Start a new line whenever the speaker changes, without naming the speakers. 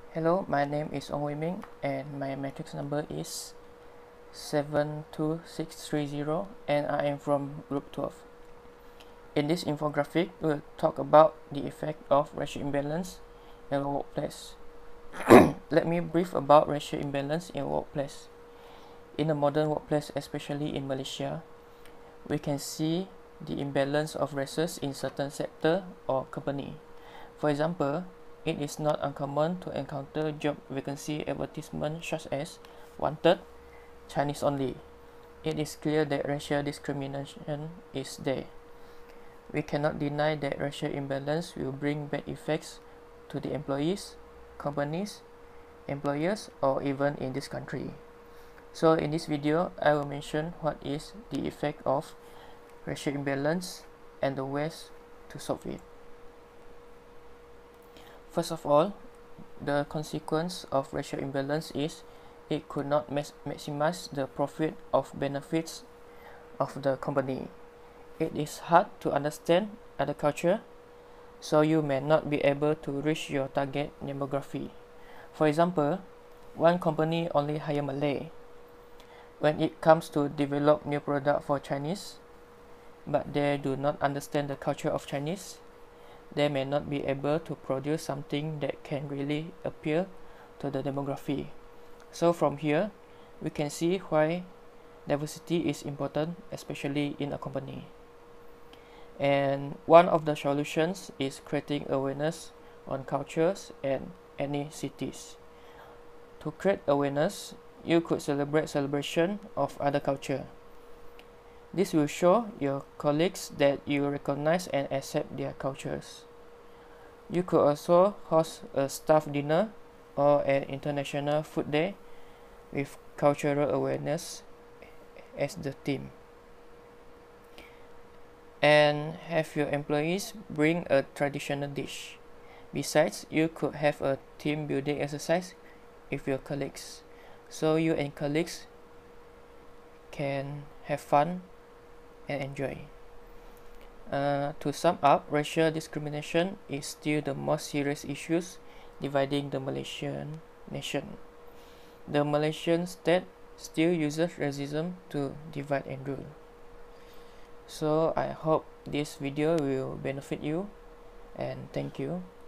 Hello, my name is Ong Wei Ming and my matrix number is 72630 and I am from group 12. In this infographic, we'll talk about the effect of racial imbalance in the workplace. Let me brief about racial imbalance in workplace. In the modern workplace, especially in Malaysia, we can see the imbalance of races in certain sector or company. For example, it is not uncommon to encounter job vacancy advertisements such as wanted, Chinese only. It is clear that racial discrimination is there. We cannot deny that racial imbalance will bring bad effects to the employees, companies, employers, or even in this country. So in this video, I will mention what is the effect of racial imbalance and the ways to solve it. First of all, the consequence of racial imbalance is it could not maximize the profit of benefits of the company. It is hard to understand other culture, so you may not be able to reach your target demography. For example, one company only hire Malay when it comes to develop new product for Chinese, but they do not understand the culture of Chinese. They may not be able to produce something that can really appeal to the demography. So from here, we can see why diversity is important, especially in a company. And one of the solutions is creating awareness on cultures and ethnicities. To create awareness, you could celebration of other culture. This will show your colleagues that you recognize and accept their cultures. You could also host a staff dinner or an international food day with cultural awareness as the theme. And have your employees bring a traditional dish. Besides, you could have a team building exercise with your colleagues, so you and colleagues can have fun and enjoy. To sum up, racial discrimination is still the most serious issues dividing the Malaysian nation. The Malaysian state still uses racism to divide and rule. So I hope this video will benefit you, and thank you.